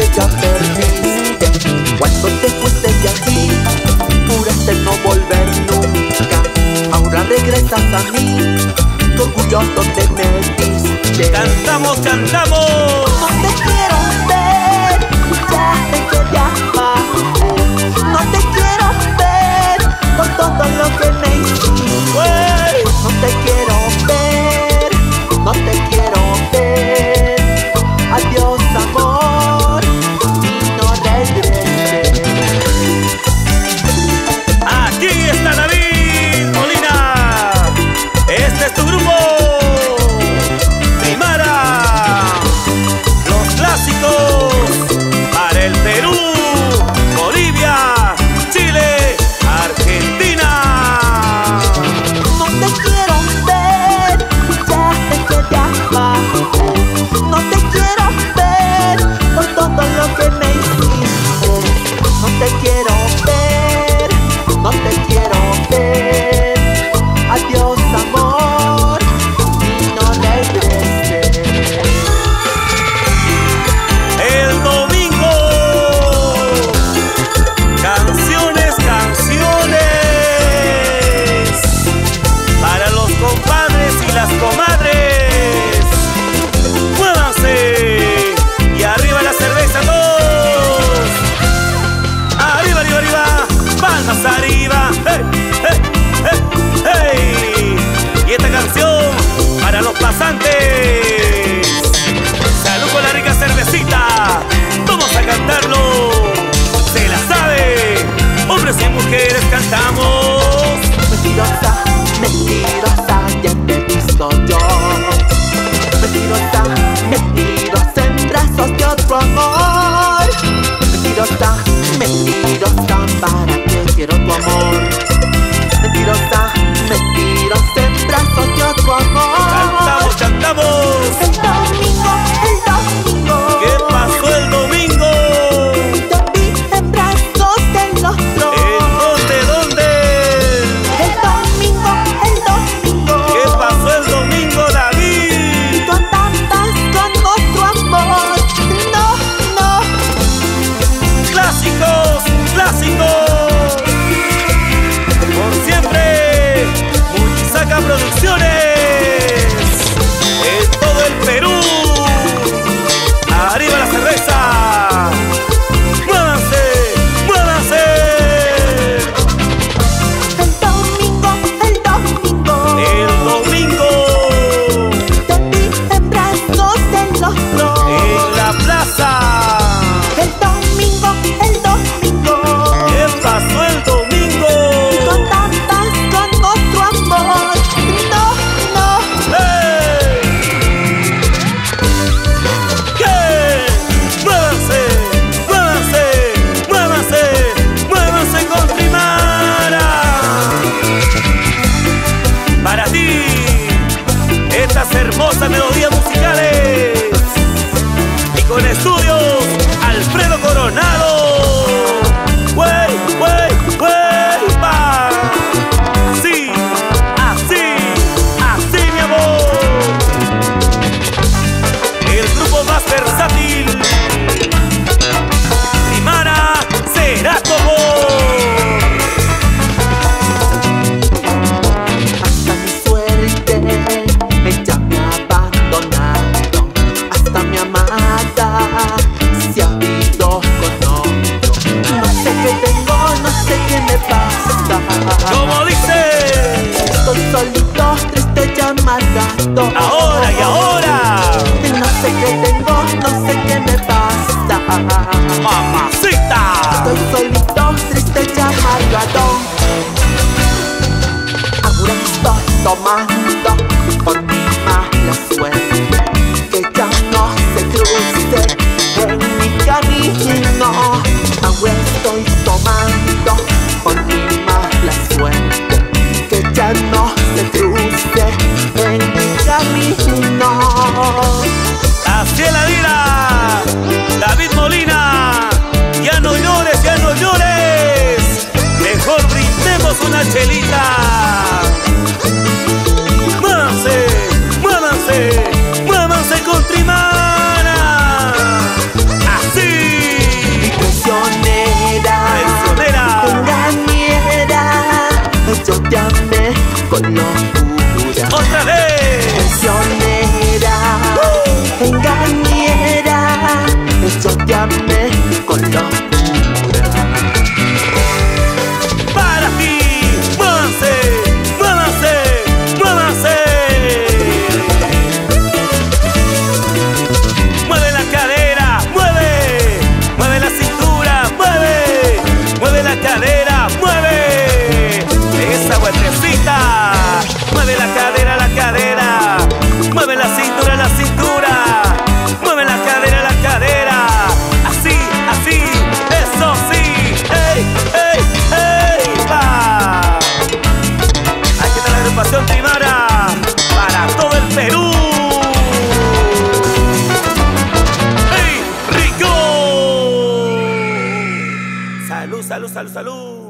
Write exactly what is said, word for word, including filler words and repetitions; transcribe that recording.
que ya perdiste. Cuando te fuiste de aquí, juraste no volver nunca. Ahora regresas a mí, tu orgullo donde me diste. Cantamos, cantamos. No te quiero ver, ya sé que te amaste. No te quiero ver por todo lo que me hiciste. ¡Wey! No te quiero ver, no te quiero ver. Adiós amor, y no regreses. Aquí está David Molina. Este es tu grupo Primara. Los clásicos para el Perú, Bolivia, Chile, Argentina. No te quiero ver, ya sé que te amaste. No te quiero ver por todo lo que me hiciste. No te quiero ver, no te quiero ver. Adiós amor, y no regreses. El domingo, canciones, canciones para los compadres y las comadres. Muévanse y arriba la cerveza todos. Arriba, arriba, arriba, palmas arriba. Hey, hey, hey, hey. Y esta canción para los pasantes. Salud con la rica cervecita. Vamos a cantarlo. Se la sabe. Hombres y mujeres cantamos. Mentirosa, mentirosa, ya te he visto yo. Mentirosa, mentirosa en brazos de otro amor. Mentirosa, mentirosa, ¿para qué quiero tu amor? Mentirosa, mentirosa en brazos de otro amor. Cantamos, cantamos. El domingo, el domingo. ¿Qué pasó el domingo? Te vi en brazos del otro. ¿En dónde, dónde? El domingo, el domingo. ¿Qué pasó el domingo, David? Tú andabas con otro amor. No, no. Clásicos, clásicos. Por siempre, Muchisaca Producciones. En todo el Perú. Arriba la cerveza. Muévanse, muévanse. El domingo, el domingo. El domingo, Te vi en brazos del otro. en la plaza. El domingo, el domingo. ¿Qué pasó el domingo? Tú andabas con otro amor. No, no. ¡Hey! ¿Qué? ¡Muévanse! ¡Muévanse! ¡Muévanse! ¡Muévanse con Primara! Para ti, estas hermosas melodías musicales. Y con estudios, Alfredo Coronado. ¡Wey, wey, wey! ¡Pa! Sí, así, así, mi amor. El grupo más versátil, Primara será tu amor. Hasta mi suerte, ella me ha abandonado. Hasta mi amada se ha ido con otro. No sé qué tengo, no sé qué me pasa. Como dice, Estoy solito, triste y amargado. ahora y ahora, No sé qué tengo, no sé qué me pasa. mamacita. Estoy solito, triste y amargado. Ahora estoy tomando por mi mala suerte. Que ya no se cruce en mi camino. Ahora estoy tomando por mi mala suerte. Que ya no se cruce en mi camino. Así es la vida. David Molina, ya no llores, ya no llores. Mejor brindemos una chelita. Muévanse, muévanse, muévanse con Primara. Así. con locura. ¡Otra vez! Traicionera, uh. engañera, yo te amé con locura. Para ti, muévanse, muévanse, muévanse. Mueve la cadera, mueve, mueve la cintura, mueve, mueve la cadera, mueve. Esa vueltecita, mueve la cadera, la cadera, mueve la cintura, la cintura, mueve la cadera, la cadera. Así, así, eso sí. ¡Ey, ey, ey! ¡Va! Aquí está la agrupación Trimara para todo el Perú. ¡Ey, rico! Salud, salud, salud, salud.